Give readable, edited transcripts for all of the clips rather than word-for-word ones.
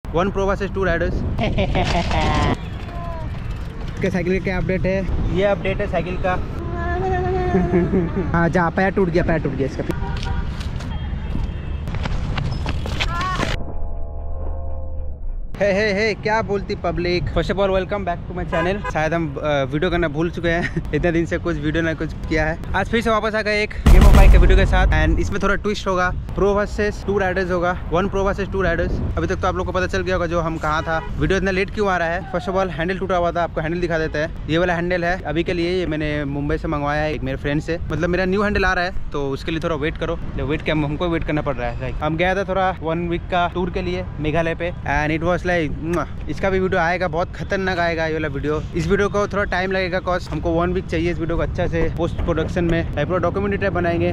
1 Pro versus 2 riders. के cycle का क्या अपडेट है? ये अपडेट है साइकिल का। हाँ जा, पैर टूट गया इसका। हे क्या बोलती public. First of all welcome back to my channel. शायद हम वीडियो करना भूल चुके हैं इतने दिन से कुछ वीडियो ना कुछ किया है। आज फिर से वापस आ गए एक गेम ऑफ बाइक के वीडियो के साथ एंड इसमें थोड़ा ट्विस्ट होगा। प्रो वर्सेस 2 राइडर्स होगा, 1 Pro वर्सेस 2 राइडर्स। अभी तक तो आप लोग को पता चल गया होगा जो हम कहाँ था। वीडियो इतना लेट क्यों आ रहा है? फर्स्ट ऑफ ऑल हैंडल टूटा हुआ था, आपको हैंडल दिखा देते हैं। ये वाला हैंडल है अभी के लिए, ये मैंने मुंबई से मंगवाया है एक मेरे फ्रेंड से। मतलब मेरा न्यू हैंडल आ रहा है तो उसके लिए थोड़ा वेट करो। वेट क्या, हमको वेट करना पड़ रहा है। हम गया था थोड़ा 1 वीक का टूर के लिए मेघालय पे एंड इट वॉज लाइक, इसका भी वीडियो आएगा, बहुत खतरनाक आएगा ये वाला वीडियो। इस वीडियो को थोड़ा टाइम लगेगा कॉज हमको 1 वीक चाहिए इस वीडियो को अच्छा से पोस्ट प्रोडक्शन में पूरा डॉक्यूमेंट्री टाइप बनाएंगे,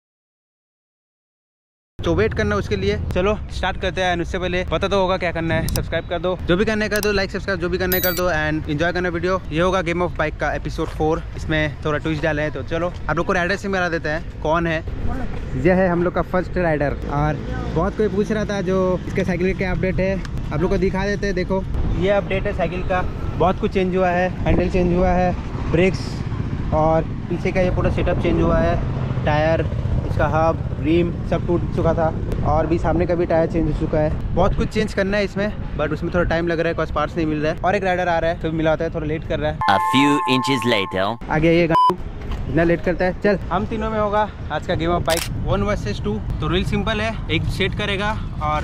तो वेट करना उसके लिए। चलो स्टार्ट करते हैं। उससे पहले पता तो होगा क्या करना है, सब्सक्राइब कर दो, जो भी करना है कर दो, लाइक सब्सक्राइब जो भी करना है कर दो एंड एंजॉय करना वीडियो। ये होगा गेम ऑफ बाइक का एपिसोड 4। इसमें थोड़ा ट्विस्ट डाले हैं तो चलो आप लोग को राइडर से मिला देते हैं। कौन है? यह है हम लोग का फर्स्ट राइडर। और बहुत कोई पूछ रहा था जो इसके साइकिल का क्या अपडेट है, आप लोग को दिखा देते हैं। देखो ये अपडेट है साइकिल का। बहुत कुछ चेंज हुआ है, हैंडल चेंज हुआ है, ब्रेक्स और पीछे का ये पूरा सेटअप चेंज हुआ है। टायर, इसका हब, रिम सब टूट चुका था और भी सामने का भी टायर चेंज हो चुका है। बहुत कुछ चेंज करना है इसमें बट उसमें थोड़ा टाइम लग रहा है बिकॉज पार्ट्स नहीं मिल रहा है। और एक राइडर आ रहा है तो मिला होता है, थोड़ा लेट कर रहा है। A few inches later. आगे ये इतना लेट करता है। चल हम तीनों में होगा आज का गेम ऑफ बाइक 1 वर्सेस 2। तो रूल सिंपल है, एक सेट करेगा और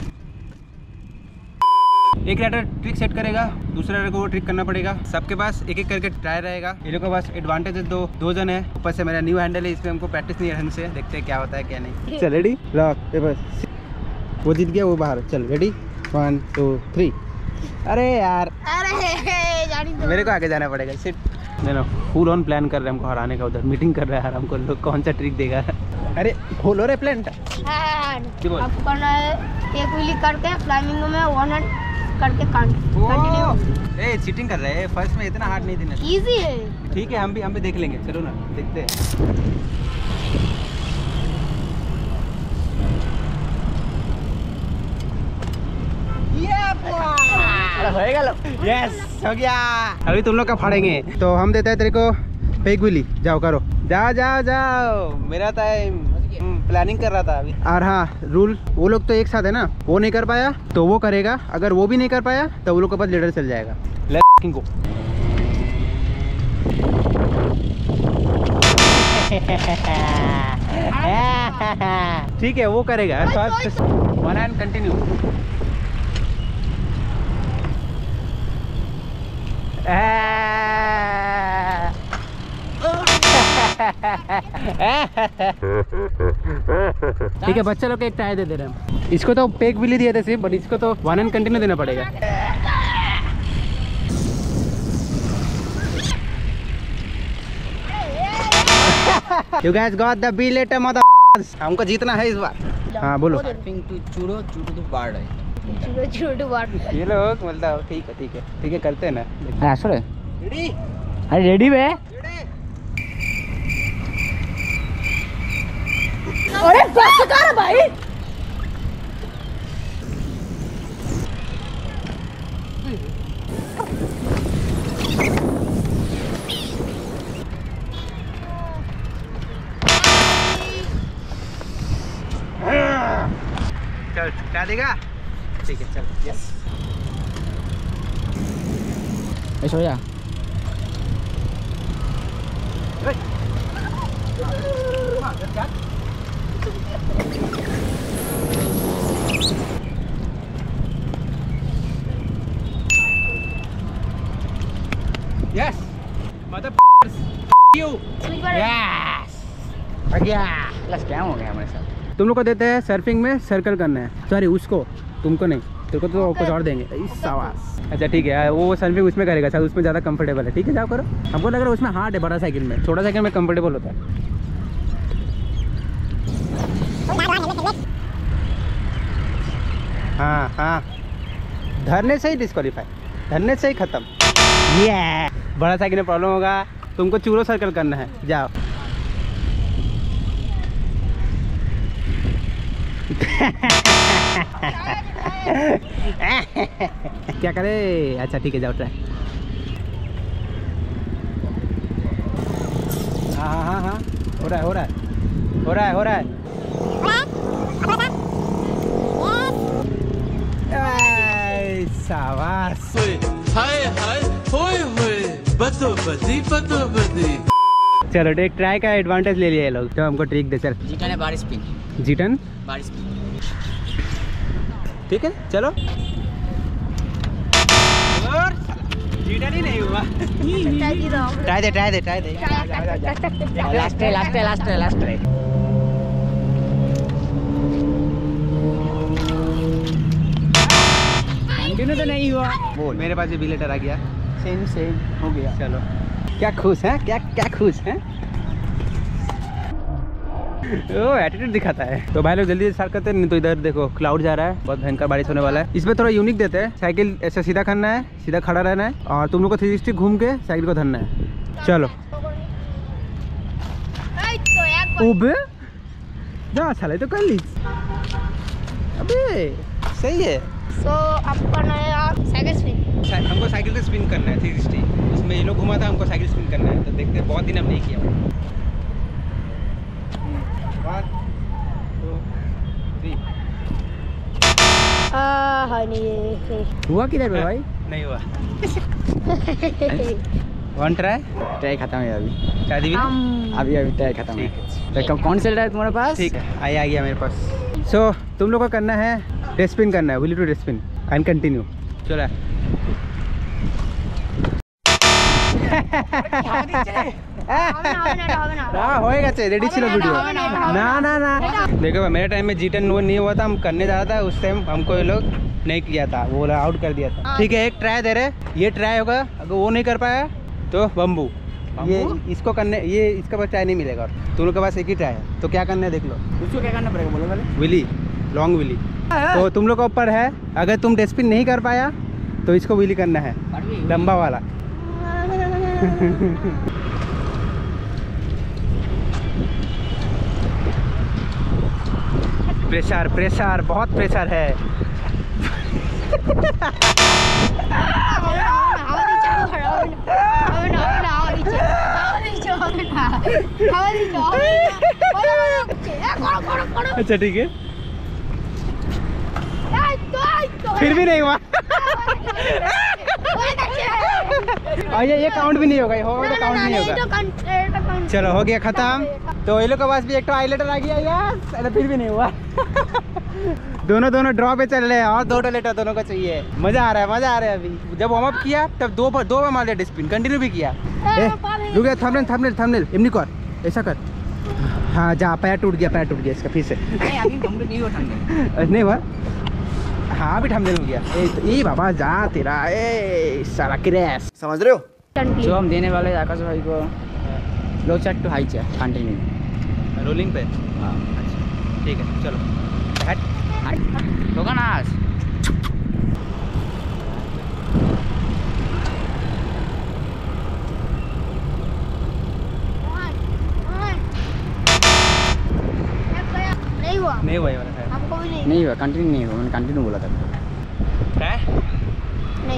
एक राइडर ट्रिक सेट करेगा, दूसरे राइडर को वो ट्रिक करना पड़ेगा। सबके पास एक एक करके टायर रहेगा। ये लोग के पास एडवांटेज है, दो जन है। ऊपर से मेरा न्यू हैंडल है, इसमें हमको प्रैक्टिस नहीं है ढंग से। देखते हैं क्या होता है क्या नहीं। चल रेडी, लॉक पेपर। वो जीत गया, वो बाहर। चल रेडी 1 2 3। अरे यार, अरे मेरे को आगे जाना पड़ेगा। सिट नहीं, फुल ऑन प्लान कर रहे हैं हमको हराने का। उधर मीटिंग कर रहा है हमको, लोग कौन सा ट्रिक देगा। अरे खोलो रे प्लान। आपको करना है एक व्हील करके फ्लाइंग में 1 करके कंटिन्यू। ए चीटिंग कर रहे हैं, फर्स्ट में इतना हार्ड नहीं देना। इजी है। ठीक है, हम भी देख लेंगे। चलो ना देखते हैं। यस हो गया। अभी तुम लोग का फाड़ेंगे तो हम देते हैं तेरे को फेक विली। जाओ करो, जाओ। मेरा टाइम प्लानिंग कर रहा था अभी। और हाँ रूल, वो लोग तो एक साथ है ना, वो नहीं कर पाया तो वो करेगा। अगर वो भी नहीं कर पाया तो वो लोग के पास लीडर चल जाएगा। Let's go. ठीक है, वो करेगा। One and continue. ठीक है, बच्चा लोग को एक टायर दे रहे हैं। इसको तो पेक विली दिए थे सिर्फ, बट इसको तो 1 एंड कंटिन्यू देना पड़ेगा। You guys got the bill later, mother। हमको जीतना है इस बार। हाँ बोलो। चूड़ो तो बाढ़ है। ये लोग मतलब ठीक है करते हैं ना। रेडी? अरे रेडी बे। अरे बस कर भाई। चल क्या देगा? ठीक है चल। यस ऐसा हो जा। यस मतलब यू। यस आ गया। प्लस क्या हो गया हमारे साथ। तुम लोग को देते हैं सर्फिंग में सर्कल करना है। सॉरी उसको, तुमको नहीं, तेरे को तो कुछ और देंगे। इस आवाज़। अच्छा ठीक है, वो सर्फिंग उसमें करेगा शायद, उसमें ज़्यादा कंफर्टेबल है। ठीक है जाओ करो। हमको लग रहा है उसमें हार्ड है, बड़ा साइकिल में। छोटा साइकिल में कंफर्टेबल होता है। हाँ धरने से ही डिस्क्वालीफाई, धरने से ही खत्म। ये बड़ा साइकिल में प्रॉब्लम होगा, तुमको चूरो सर्कल करना है। जाओ। क्या करे? अच्छा ठीक है, जाओ ट्राई। हाँ हाँ हाँ, हो रहा है हो रहा है हो रहा है हो रहा है। शाबाश। हाय हाय होए होए बतो बदी। चलो एक ट्राई का एडवांटेज ले लिया ये लोग, तो हमको ट्रिक दे। चल जीटन है बारिश पिन, जीटन बारिश पिन। ठीक है चलो। और जीटन ही नहीं हुआ। ट्राई दे ट्राई दे ट्राई दे। लास्ट है लास्ट है लास्ट है लास्ट है। कंटिन्यू तो नहीं हुआ। बोल, मेरे पास ये भी लेटर आ गया। सेम सेम हो गया। चलो क्या खुश है, क्या क्या खुश है। ओ एटीट्यूड दिखाता है। तो भाई लोग जल्दी स्टार्ट करते हैं, नहीं तो इधर देखो क्लाउड जा रहा है, बहुत भयंकर बारिश होने वाला है। इसमें थोड़ा यूनिक देते हैं, साइकिल ऐसे सीधा करना है, सीधा खड़ा रहना है और तुम लोग को 360 घूम के साइकिल को धरना है। चलो ओबे जा साले तो कर ली। अबे सही है। सो आपको करना है साइकिल स्पिन। हमको साइकिल से स्पिन करना है 360। उसमें ये लोग घुमा था, हमको साइकिल स्पिन करना है। तो देखते हैं, बहुत दिन हम नहीं किया। 1 2 3। हाँ नहीं हुआ किधर पे भाई? नहीं हुआ। 1 ट्राई। ट्राई खत्म है अभी। शादी भी अभी अभी ट्राई खत्म है। तो कौन सा है तुम्हारे पास? ठीक है, आ गया मेरे पास। सो तुम लोग को करना है डेस्पिन करना है, विल टू डेस्पिन एंड कंटिन्यू। चलो होएगा चाहिए, रेडी चलो वीडियो। ना ना ना देखो मेरे टाइम में जीटन वो नहीं हुआ था, हम करने जा रहा था उस टाइम, हमको ये लोग नहीं किया था, वो आउट कर दिया था। ठीक है एक ट्राई दे रहे, ये ट्राई होगा, अगर वो नहीं कर पाया तो बम्बू। ये इसको करने, ये इसका पास ट्राई नहीं मिलेगा, तुम लोग के पास एक ही ट्राई है। तो क्या करना है देख लो। उसको क्या करना पड़ेगा बोलो पहले? Wheelie, long wheelie. तो तुम लोग का ऊपर है, अगर तुम डेस्पिन नहीं कर पाया तो इसको विली करना है, लंबा वाला। प्रेशर प्रेशर बहुत प्रेशर है। अच्छा ठीक है, फिर भी नहीं हुआ। और ये काउंट भी नहीं होगा, ये होगा तो काउंट नहीं होगा। चलो हो गया खत्म। तो ये लोग के पास भी एक तो हाईलाइटर आ गया यार, अरे फिर भी नहीं हुआ। दोनों ड्रॉ पे चल रहे हैं और 2 लेटर दोनों को चाहिए। मजा आ रहा है मजा आ रहा है। अभी जब वार्म अप किया तब 2 बार मार लिया डिस्पिन, कंटिन्यू भी किया। रुक गया, थंबनेल इमनी कर, ऐसा कर। हाँ जा, पैर टूट गया इसका फिर से। नहीं हुआ। हाँ अभी थंबनेल हो गया। ए बाबा जा तेरा, ए सारा क्रैश, समझ रहे हो। जो हम देने वाले आकाश भाई को low chat to high chat continue rolling पे। हाँ अच्छा ठीक है चलो हट होगा ना आज। नहीं हुआ ये वाला है। हमको भी नहीं हुआ, कंटिन्यू नहीं हुआ, मैंने कंटिन्यू बोला था। नहीं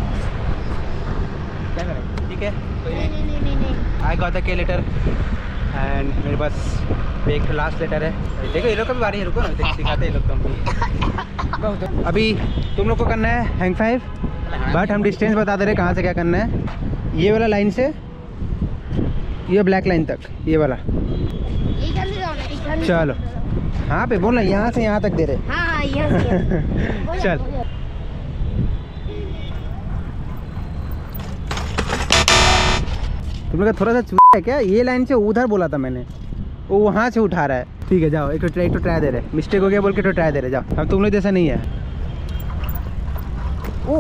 क्या करें, ठीक है। नहीं I got the K letter and मेरे पास एक लास्ट लेटर है। देखो ये लोग का भी बारी है, रुको ना दिखाते हैं ये लोग को। अभी तुम लोग को करना है हैंग 5, बट हम डिस्टेंस बता दे रहे कहाँ से क्या करना है। ये वाला लाइन से ये ब्लैक लाइन तक, ये वाला। चलो हाँ पे बोलना, यहाँ से यहाँ तक दे रहे। हाँ यहाँ से। चल तुम लोग का थोड़ा सा चूहा है क्या? ये लाइन से उधर बोला था मैंने, वो वहाँ से उठा रहा है। ठीक है जाओ, एक तो ट्राई दे रहे, मिस्टेक हो गया बोल के तो ट्राई दे रहे। जाओ, अब तुम लोग जैसा नहीं है। ओह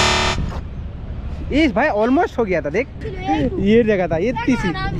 इस भाई ऑलमोस्ट हो गया था, देख ये जगह था, इतनी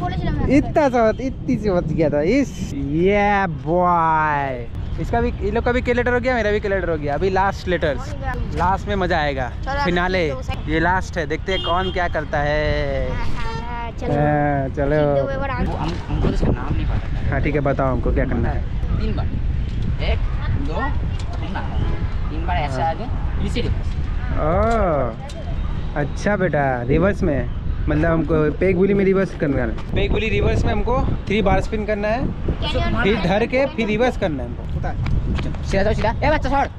सी बच गया था इस। ये बॉय, इसका भी, ये लोग का भी के लेटर हो गया, मेरा भी के लेटर हो गया। अभी लास्ट लेटर्स, लास्ट में मजा आएगा, फिनाले। ये लास्ट है, देखते हैं कौन क्या करता है। चलो हमको इसका नाम नहीं पता है। हाँ ठीक है, बताओ हमको क्या करना है। 3 बार, 1 2 3 तीन बार ऐसा आगे इसी रिवर्स। ओह अच्छा बेटा, रिवर्स में मतलब हमको पेग बुली में रिवर्स करना है। पेग बुली रिवर्स में हमको 3 बार स्पिन करना है, फिर धर के फिर रिवर्स करना है हमको। पता है? सीधा जाओ सीधा। ए बच्चा छोड़।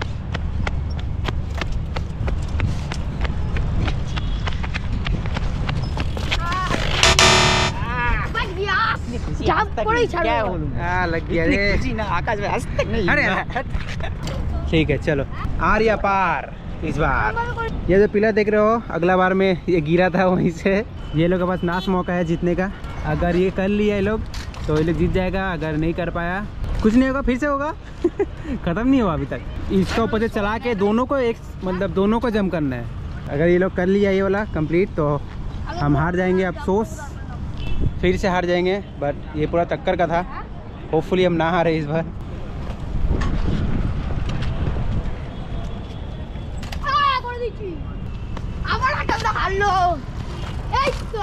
बच गया। जहाँ पड़ी छड़ क्या गया। बोलूं? लग गया रे। खुशी ना आकाश में आज तक नहीं। अरे ठीक है चलो, आर्या पार इस बार। ये जो पिलर देख रहे हो, अगला बार में ये गिरा था वहीं से। ये लोग के पास नाश मौका है जीतने का। अगर ये कर लिया ये लोग तो ये लोग जीत जाएगा, अगर नहीं कर पाया कुछ नहीं होगा, फिर से होगा। खत्म नहीं हुआ अभी तक। इसका ऊपर से चला के दोनों को एक मतलब दोनों को जम करना है। अगर ये लोग कर लिया ये वाला कंप्लीट तो हम हार जाएंगे, अफसोस फिर से हार जाएंगे। बट ये पूरा टक्कर का था, होपफुली हम ना हारे इस बार। আমার একটা হারলো এই তো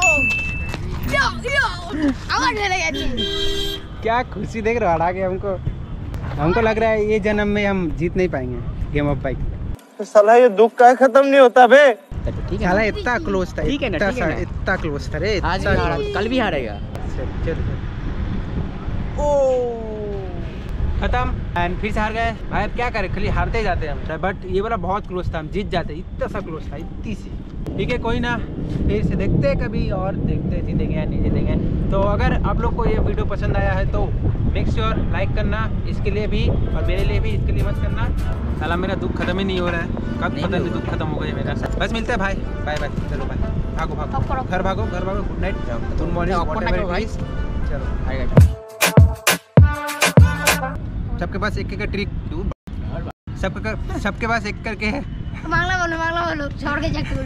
আমার ঢেলে গেছে। क्या खुशी देख रहे हो, हरा के हमको लग रहा है ये जन्म में हम जीत नहीं पाएंगे गेम ऑफ बाइक। तो साला ये दुख का खत्म नहीं होता बे। ठीक है साला ना? इतना क्लोज था, ठीक है ना, ठीक है ना? इतना क्लोज था रे। आज भी हारा, कल भी हारेगा। चल ओ खत्म एंड फिर से हार गए भाई। अब क्या करें, खाली हारते ही जाते हैं हम। बट ये वाला बहुत क्लोज था, हम जीत जाते, इतना सा क्लोज था, इतनी सी। ठीक है कोई ना, फिर से देखते हैं कभी और देखते जीतेंगे या नहीं जीतेंगे। तो अगर आप लोग को ये वीडियो पसंद आया है तो मेक श्योर लाइक करना, इसके लिए भी और मेरे लिए भी, इसके लिए मत करना। साला मेरा दुख खत्म ही नहीं हो रहा है, कब पता नहीं दुख खत्म हो गया मेरा। बस मिलते हैं भाई, बाय बाय। चलो बाय, भागो भागो घर भागो, घर भागो। Good night, good morning. चलो हारेगा। सबके पास एक एक ट्रिक, सबके पास एक करके है। बांग्ला बोलो छोड़ के जाके